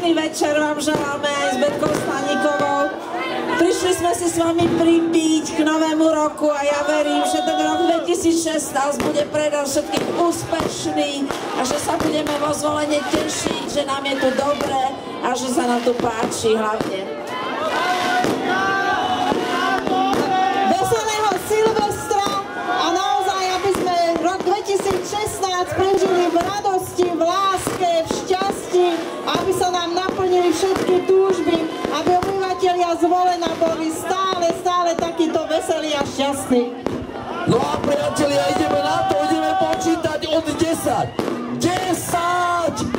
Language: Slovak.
pekný večer vám želáme aj s Betkou Staníkovou. Prišli sme si s vami pripiť k novému roku a ja verím, že ten rok 2016 bude pre nás všetkých úspešný a že sa budeme vo zvolenie tešiť, že nám je tu dobre a že sa nám tu páči hlavne. Veselého Silvestra a naozaj, aby sme rok 2016 prežili v radosti, v láske, v šťastí, aby sa nám naplnili všetky túžby, aby obyvatelia Zvolena boli stále takýto veselí a šťastní. No a priatelia, ideme na to, ideme počítať od 10. 10!